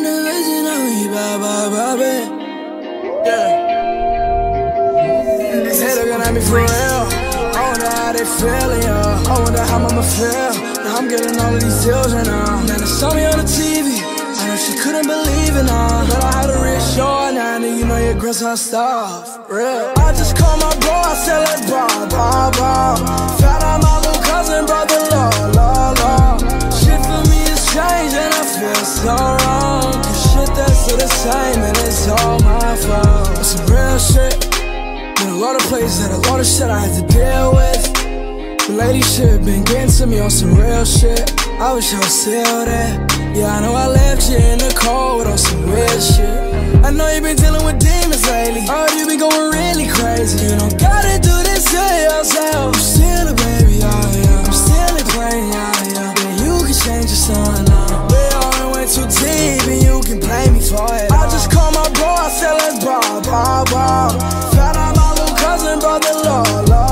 the vision of me, baby. Yeah. They looking at me for real. I wonder how they feeling, yeah. I wonder how mama feel. Now I'm getting all of these deals right now. Man, they saw me on the TV. I know she couldn't believe it now. But I had to reassure now. And you know your girl's hot stuff. Real. I just called my bro. I said let's ball. Found out my little cousin brought the law. Shit for me has changed and I feel so wrong. Cause shit that's still the same and it's all my fault. It's some real shit. Been a lot of places and a lot of shit I had to deal with. The lady shit been getting to me on some real shit. I wish I was still there. Yeah, I know I left you in the cold on some weird shit. I know you been dealing with demons lately. Oh, you been going really crazy. You don't gotta do this to yourself. I'm still a baby, yeah. I'm still a plane, yeah. Yeah, you can change your son now. We all went too deep and you can blame me for it. I just called my bro, I said let's ball. Found out my little cousin brought the law.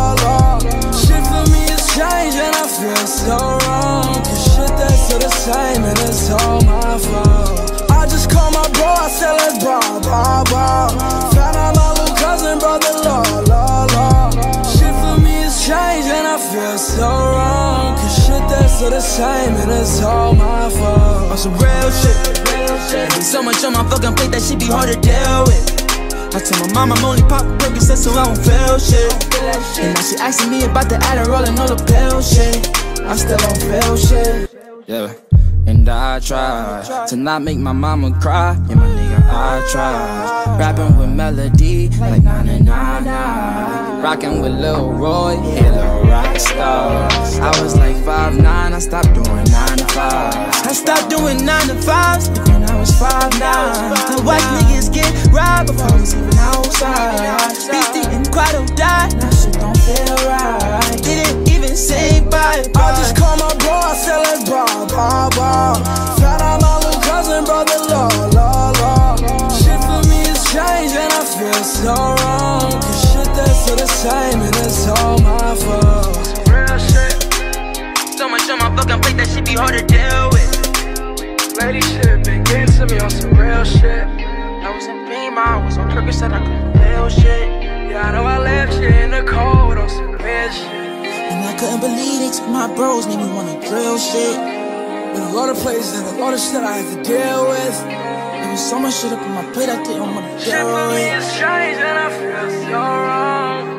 Shit for me has changed and I feel so wrong. Cause shit that's still the same and it's all my fault. I just called my bro, I said let's ball. Found out my little cousin brought the law. Shit for me has changed and I feel so wrong. Cause shit that's still the same and it's all my fault. On some real shit. There's so much on my fucking plate that shit be hard to deal with. I tell my mom I'm only poppin' Percocet so I don't feel shit. And now she asking me about the Adderall and all the pill shit. I still don't feel shit. Yeah. And I try to not make my mama cry. Yeah, my nigga, I try. Rapping with melody like na na na na. Rockin' with Lil Roy, yeah, Lil Rockstar. I was like 5'9", I stopped doing 9 to 5. I stopped doing 9 to 5s when I was 5'9". The white niggas get robbed before I was even outside. Beastie and Quado died, now shit don't feel right. Didn't even say bye. I just called my bro, I said let's ball. Found out my little cousin brought the law. Shit for me has changed and I feel so wrong. Cause shit that's still the same and it's all my fault. Real shit. So much on my fucking plate that shit be hard to deal with. Lady shit been getting to me on some real shit. I was in Beam, I was on Percocet, I couldn't feel shit. Yeah, I know I left you in the cold on some weird shit. And I couldn't believe they took my bros, made me wanna drill shit. Been a lot of places and a lot of shit I had to deal with. There was so much shit up on my plate I didn't wanna deal with. Shit for me has changed and I feel so wrong.